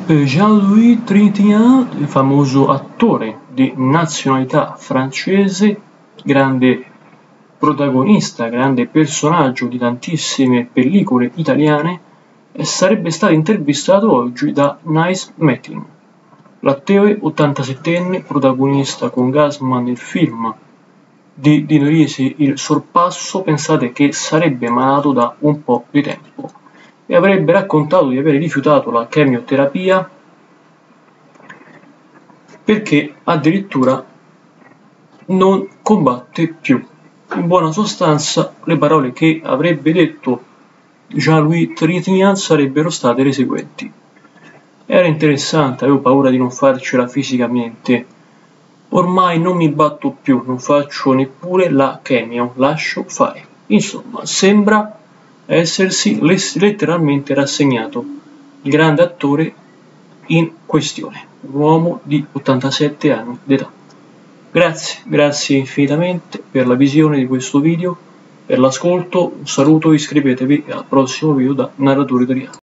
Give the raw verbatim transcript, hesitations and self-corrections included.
Jean-Louis Trintignant, il famoso attore di nazionalità francese, grande protagonista, grande personaggio di tantissime pellicole italiane, sarebbe stato intervistato oggi da Nice Metin. L'attore ottantasettenne, protagonista con Gassman nel film di Dino Risi Il sorpasso, pensate che sarebbe malato da un po' di tempo e avrebbe raccontato di aver rifiutato la chemioterapia perché addirittura non combatte più. In buona sostanza, le parole che avrebbe detto Jean-Louis Trintignant sarebbero state le seguenti: era interessante, avevo paura di non farcela fisicamente, ormai non mi batto più, non faccio neppure la chemio, lascio fare. Insomma, sembra essersi letteralmente rassegnato il grande attore in questione, un uomo di ottantasette anni d'età. Grazie, grazie infinitamente per la visione di questo video, per l'ascolto, un saluto, iscrivetevi al prossimo video da Narratore Italiano.